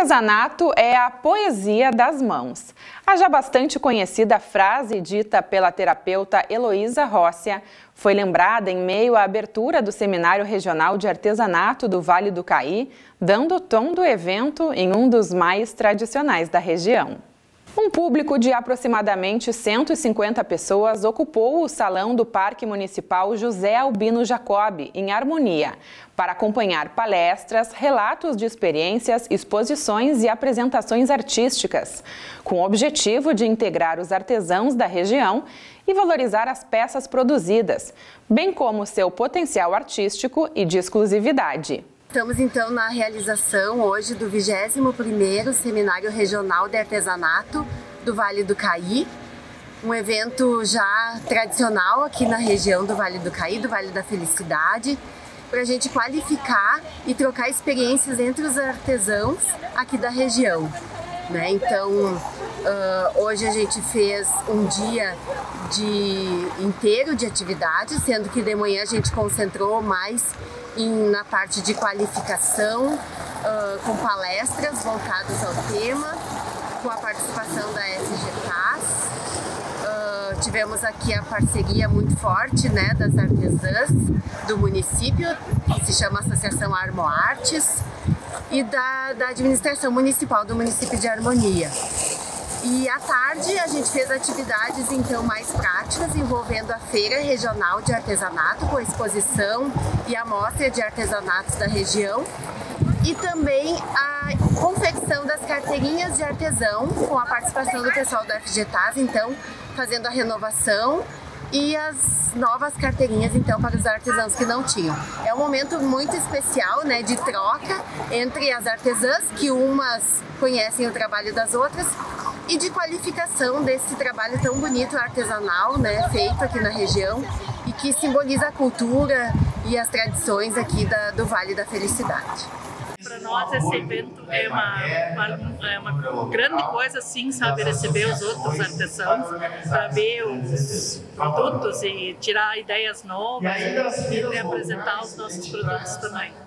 Artesanato é a poesia das mãos. A já bastante conhecida frase dita pela terapeuta Heloísa Rócia foi lembrada em meio à abertura do Seminário Regional de Artesanato do Vale do Caí, dando o tom do evento em um dos mais tradicionais da região. Um público de aproximadamente 150 pessoas ocupou o salão do Parque Municipal José Albino Jacob, em Harmonia, para acompanhar palestras, relatos de experiências, exposições e apresentações artísticas, com o objetivo de integrar os artesãos da região e valorizar as peças produzidas, bem como seu potencial artístico e de exclusividade. Estamos então na realização hoje do 21º Seminário Regional de Artesanato do Vale do Caí, um evento já tradicional aqui na região do Vale do Caí, do Vale da Felicidade, para a gente qualificar e trocar experiências entre os artesãos aqui da região, né? Então, hoje a gente fez um dia inteiro de atividades, sendo que de manhã a gente concentrou mais na parte de qualificação, com palestras voltadas ao tema, com a participação da FGTAS. Tivemos aqui a parceria muito forte, né, das artesãs do município, que se chama Associação Armoartes, e da administração municipal do município de Harmonia. E à tarde a gente fez atividades então mais práticas envolvendo a Feira Regional de Artesanato, com a exposição e a mostra de artesanatos da região, e também a confecção das carteirinhas de artesão, com a participação do pessoal da FGTAS, então fazendo a renovação e as novas carteirinhas então para os artesãos que não tinham. É um momento muito especial, né, de troca entre as artesãs, que umas conhecem o trabalho das outras, e de qualificação desse trabalho tão bonito artesanal, né, feito aqui na região e que simboliza a cultura e as tradições aqui do Vale da Felicidade. Para nós esse evento é uma grande coisa, sim, sabe, receber os outros artesãos, para ver os produtos e tirar ideias novas e apresentar os nossos produtos também.